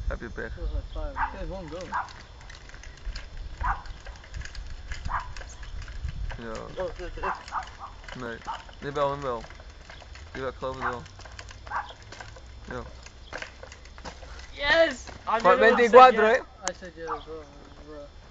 Heb je pech. There's one goal. Ja. Oh, dit is echt. Nee. Jawel, hem wel. Jawel, ik geloof het wel. Ja. Yes! I did it 24, when you said eh? yes. I said yeah as well, bro.